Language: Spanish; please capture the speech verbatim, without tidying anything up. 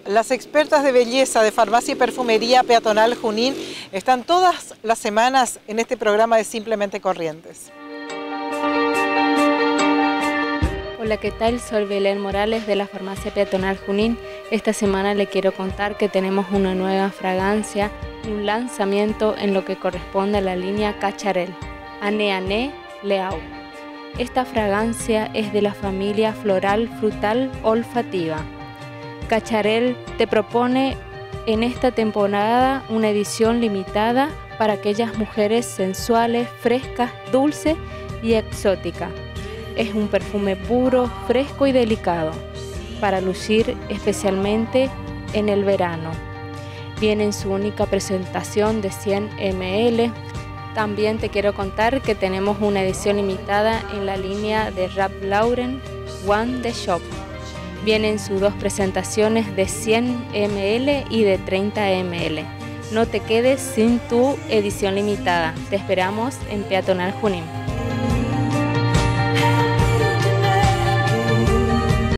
Las expertas de belleza de Farmacia y Perfumería Peatonal Junín están todas las semanas en este programa de Simplemente Corrientes. Hola, ¿qué tal? Soy Belén Morales de la Farmacia Peatonal Junín. Esta semana le quiero contar que tenemos una nueva fragancia y un lanzamiento en lo que corresponde a la línea Cacharel, Ané Ané Leau. Esta fragancia es de la familia floral frutal olfativa. Cacharel te propone en esta temporada una edición limitada para aquellas mujeres sensuales, frescas, dulces y exóticas. Es un perfume puro, fresco y delicado para lucir especialmente en el verano. Viene en su única presentación de cien mililitros. También te quiero contar que tenemos una edición limitada en la línea de Ralph Lauren One The Shop. Vienen sus dos presentaciones de cien mililitros y de treinta mililitros. No te quedes sin tu edición limitada. Te esperamos en Peatonal Junín.